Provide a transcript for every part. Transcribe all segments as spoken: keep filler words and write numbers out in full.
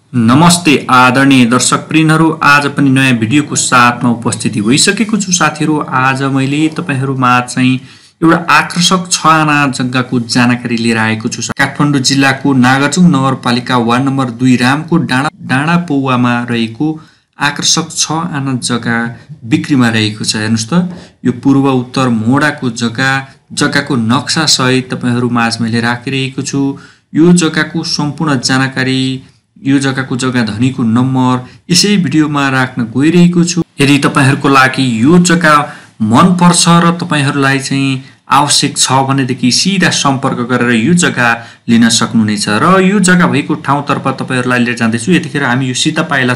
नमस्ते आदरणीय दर्शकवृन्दहरू, आज पनि नयाँ भिडियोको साथमा उपस्थिति भइसकेको छु। साथीहरू, आज मैले तपाईहरुमा चाहिँ एउटा आकर्षक छ आना जग्गाको जानकारी लिएर आएको छु। काठमाडौँ जिल्लाको नागरजुङ नगरपालिका वार्ड नम्बर दुई रामकोट डाँडा डाँडा पौवामा रहेको आकर्षक छ आना जग्गा बिक्रीमा रहेको छ। हेर्नुस् त, यो पूर्व उत्तर मोडाको जग्गा जग्गाको नक्सा सहित तपाईहरु माझ मैले राखिरहेको छु। यो जग्गाको सम्पूर्ण जानकारी, यो जग्गाको जग्गा धनीको नम्बर यसै भिडियोमा राख्न गइरहेको छु। यदि तपाईहरुको लागि यो जग्गा मन पर्छ र तपाईहरुलाई चाहिँ आवश्यक छ भनेदेखि सिधा सम्पर्क गरेर यो जग्गा लिन सक्नुहुनेछ। र यो जग्गा भएको ठाउँतर्फ तपाईहरुलाई लिएर जाँदैछु। यतिखेर हामी यो सीतापाइला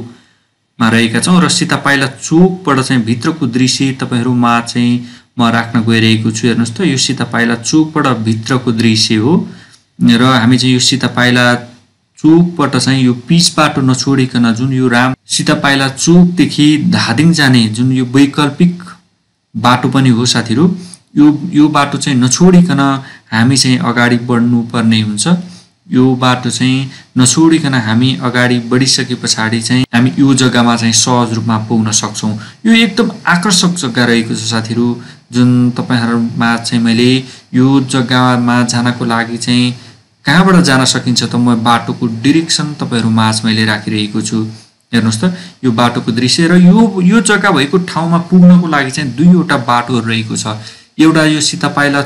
चोकमा रहेका छौं र सीतापाइला चोकबाट चाहिँ भित्रको दृश्य तपाईहरुमा चाहिँ म राख्न गइरहेको छु। हेर्नुस् त, यो सीतापाइला चोकबाट भित्रको दृश्य हो र हामी चाहिँ यो सीतापाइला चोकबाट चाहिँ यो पिच बाटो नछोडिकन जुन यो राम सीतापाइला चोकदेखि धादिङ जाने जुन यो वैकल्पिक बाटो पनि हो साथीहरु, यो यो बाटो चाहिँ नछोडिकन हामी चाहिँ अगाडि बढ्नु पर्ने हुन्छ। यो बाटो चाहिँ नछोडिकन हामी अगाडि बढिसके पछाडी चाहिँ हामी यो जग्गामा चाहिँ सहज रूपमा पुग्न सक्छौं। यो एकदम आकर्षक जग्गा रहेको छ साथीहरु, जुन तपाईहरुमा चाहिँ मैले यो जग्गामा जानको लागि चाहिँ कहाँबाट जान सकिन्छ त म बाटोको डाइरेक्सन तपाईहरु माझ मैले राखिरहेको छु। हेर्नुस् त, यो बाटोको दृश्य र यो यो जग्गा भएको ठाउँमा पुग्नको लागि चाहिँ दुईवटा बाटोहरु रहेको छ। एउटा यो सीतापाइला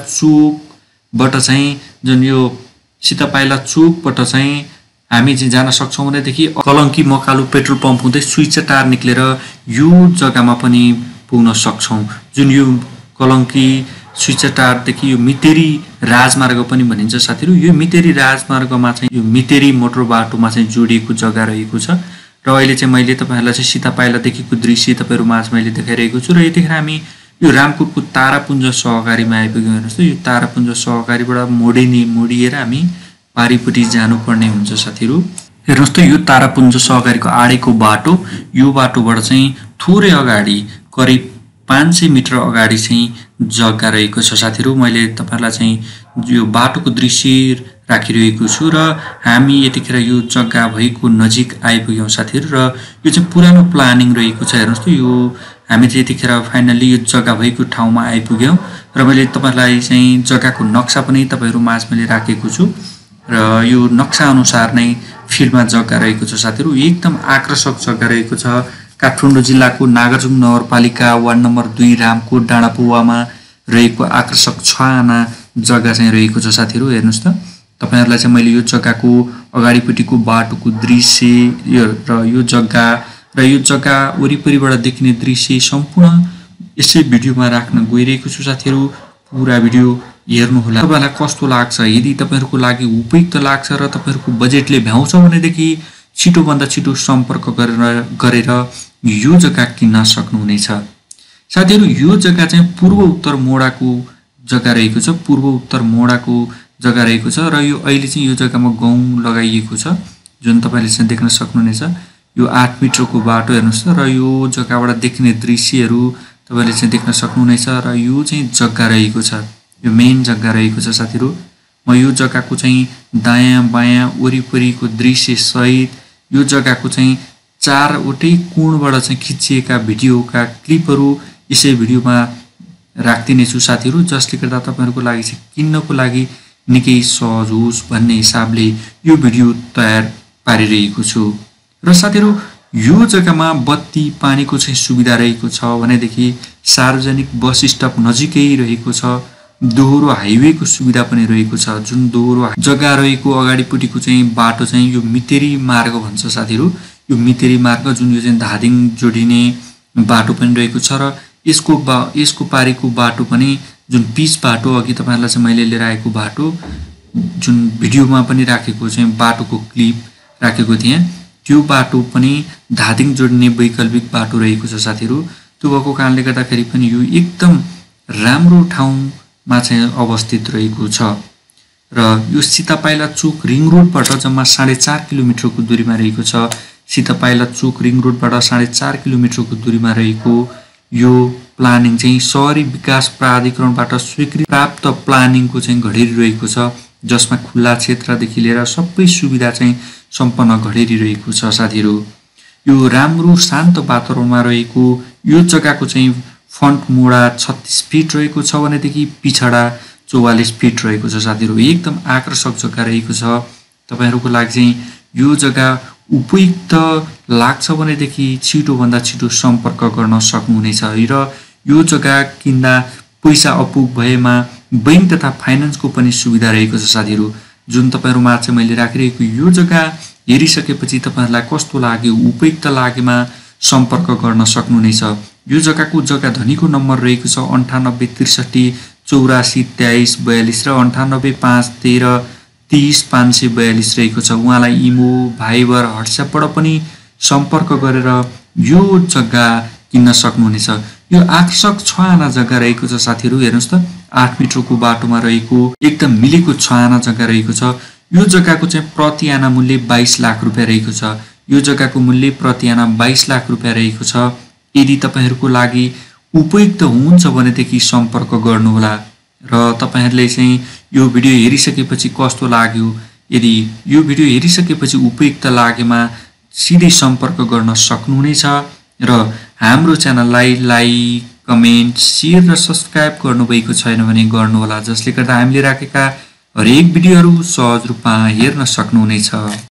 चोकबाट चाहिँ जुन यो सीतापाइला चोकबाट चाहिँ हामी चाहिँ जान सक्छौं भनेदेखि कलंकी मकालु पेट्रोल पम्प हुँदै सुइचटार निक्लेर यो जग्गामा पनि पुग्न सक्छौं। जुन यो कलंकी सुइचटारदेखि यो मितेरी राजमार्ग पनि भनिन्छ साथीहरु। यो मितेरी राजमार्गमा चाहिँ यो मितेरी मोटर बाटोमा चाहिँ जोडिएको जग्गा रहेको छ। र अहिले चाहिँ मैले तपाईहरुलाई चाहिँ सीतापाइलादेखिको दृश्य तपाईहरु माझ मैले देखाइरहेको छु। र यतिखेर हामी यो रामकोटको तारापुञ्ज सहकारीमा आइपुग्यौं। हेर्नुस् त, यो तारापुञ्ज सहकारीबाट मोडिने मोडिएर हामी पारीपट्टि जानुपर्ने हुन्छ साथीहरु। हेर्नुस् त, यो तारापुञ्ज सहकारीको आडेको बाटो, यो बाटोबाट चाहिँ थोरै अगाडि करिब पाँच सय मिटर अगाडि चाहिँ जग्गा रहेको छ साथीहरु। मैले तपाईहरुलाई चाहिँ यो बाटोको दृश्य राखिरहेको छु र हामी यतिखेर यो जग्गा भएको नजिक आइपुग्यौं साथीहरु। र यो चाहिँ पुरानो प्लानिङ रहेको छ। हेर्नुस् त, यो हामी चाहिँ यतिखेर फाइनली यो जग्गा भएको ठाउँमा आइपुग्यौं र मैले तपाईहरुलाई चाहिँ जग्गाको नक्सा पनि तपाईहरु माझ मैले राखेको छु र यो नक्सा अनुसार नै फिल्डमा जग्गा रहेको छ साथीहरु। एकदम आकर्षक जग्गा रहेको छ। काठमाडौँ जिल्लाको नागरजुङ नगरपालिका वार्ड नम्बर दुई रामकोट डाँडा पौवामा रहेको आकर्षक छ आना जग्गा चाहिँ रहेको छ साथीहरु। हेर्नुस् त, तपाईहरुलाई चाहिँ मैले यो जग्गाको अगाडिपट्टिको बाटोको दृश्य यो र यो जग्गा र यो जग्गा वरिपरिबाट देखिने दृश्य सम्पूर्ण यसै भिडियोमा राख्न गइरहेको छु साथीहरु। पूरा भिडियो हेर्नु होला। तपाईलाई कस्तो लाग्छ? यदि तपाईहरुको लागि उपयुक्त लाग्छ र तपाईहरुको बजेटले भ्याउँछ भनेदेखि छिटो भन्दा छिटो सम्पर्क गरेर गरेर यो जग्गा किन्न सक्नुहुनेछ साथीहरु। यो जग्गा चाहिँ पूर्व उत्तर मोडाको जग्गा रहेको छ। पूर्व उत्तर मोडाको जग्गा रहेको छ र यो अहिले चाहिँ यो जग्गामा गौं लगाइएको छ, जुन तपाईले चाहिँ देख्न सक्नुहुनेछ। यो आठ मिटरको बाटो हेर्नुस् त, र यो जग्गाबाट देखिने दृश्यहरू तपाईले चाहिँ देख्न सक्नुहुनेछ। र यो चाहिँ जग्गा रहेको छ, यो मेन जग्गा रहेको छ साथीहरु। म यो जग्गाको चाहिँ दायाँ बायाँ वरिपरिको दृश्य सहित यो जग्गाको चाहिँ चारवटै कोणबाट चाहिँ खिचिएका भिडियोका क्लिपहरू यसै भिडियोमा राख्दिने छु साथीहरु, जसले गर्दा तपाईहरुको लागि चाहिँ किन्नको लागि निकै सहज होस् भन्ने हिसाबले यो भिडियो तयार पारिरहेको छु। र साथीहरु, यो जग्गामा बत्ती पानीको चाहिँ सुविधा रहेको छ भनेदेखि सार्वजनिक बस स्टप नजिकै रहेको छ। दोहोरो हाइवेको सुविधा पनि रहेको छ। जुन दोहोरो जग्गा रहेको अगाडिपट्टिको चाहिँ बाटो चाहिँ यो मितेरी मार्ग भन्छ साथीहरु। यो मितेरी मार्ग जुन यो चाहिँ धादिङ जोडिने बाटो पनि रहेको छ र यसको बा यसको पारीको बाटो पनि जुन पिच बाटो अघि तपाईहरुलाई चाहिँ मैले लिएर आएको बाटो, जुन भिडियोमा पनि राखेको चाहिँ बाटोको क्लिप राखेको थिएँ, त्यो बाटो पनि धादिङ जोड्ने वैकल्पिक बाटो रहेको छ साथीहरु। त्यो भएको कारणले गर्दाखेरि पनि यो एकदम राम्रो ठाउँमा चाहिँ अवस्थित रहेको छ। र यो सीतापाइला चोक रिङ रोडबाट जम्मा साढे चार किलोमिटरको दूरीमा रहेको छ। सीतापाइला चोक रिङ रोडबाट साढे चार किलोमिटरको दूरीमा रहेको यो प्लानिङ चाहिँ शहरी विकास प्राधिकरणबाट स्वीकृति प्राप्त प्लानिङको चाहिँ घडेरी रहेको छ, जसमा खुल्ला क्षेत्रदेखि लिएर सबै सुविधा चाहिँ सम्पन्न घडेरी रहेको छ साथीहरू। यो राम्रो शान्त वातावरणमा रहेको यो जग्गाको चाहिँ फ्रन्ट मुडा छत्तीस फिट रहेको छ भनेदेखि पिछडा चौवालीस फिट रहेको छ साथीहरू। एकदम आकर्षक जग्गा रहेको छ। तपाईहरुको लागि चाहिँ यो जग्गा उपयुक्त लाग्छ भनेदेखि छिटोभन्दा छिटो सम्पर्क गर्न सक्नुहुनेछ र यो जग्गा किन्दा पैसा अपुग भएमा बैंक तथा फाइनान्सको पनि सुविधा रहेको छ साथीहरू। जुन तपाईहरुमा चाहिँ मैले राखिरहेको यो जग्गा हेरिसकेपछि तपाईहरुलाई कस्तो लाग्यो, उपयुक्त लागेमा सम्पर्क गर्न सक्नुहुनेछ। यो जग्गाको जग्गा धनीको नम्बर रहेको छ अन्ठानब्बे त्रिसठी चौरासी तेइस बयालीस र अन्ठानब्बे पाँच तेह्र तीस पाँच सय बयालीस रहेको छ। उहाँलाई इमो, भाइबर, व्हाट्सएपबाट पनि सम्पर्क गरेर यो जग्गा किन्न सक्नुहुनेछ। यो आकर्षक छ आना जग्गा रहेको छ साथीहरू। हेर्नुस् त आठ मिटरको बाटोमा रहेको एकदम मिलेको छ आना जग्गा रहेको छ। यो जग्गाको चाहिँ प्रति आना मूल्य बाइस लाख रुपैयाँ रहेको छ। यो जग्गाको मूल्य प्रति आना बाइस लाख रुपैयाँ रहेको छ। यदि तपाईहरुको लागि उपयुक्त हुन्छ भनेदेखि सम्पर्क गर्नुहोला र तपाईहरुले चाहिँ यो भिडियो हेरिसकेपछि कस्तो लाग्यो, यदि यो भिडियो हेरिसकेपछि उपयुक्त लागेमा सिधै सम्पर्क गर्न सक्नुहुनेछ र हाम्रो च्यानललाई लाइक, कमेन्ट, शेयर र सब्स्क्राइब गर्नुभएको छैन भने गर्नुहोला, जसले गर्दा हामीले राखेका हरेक भिडियोहरू सहज रूपमा हेर्न सक्नुहुनेछ।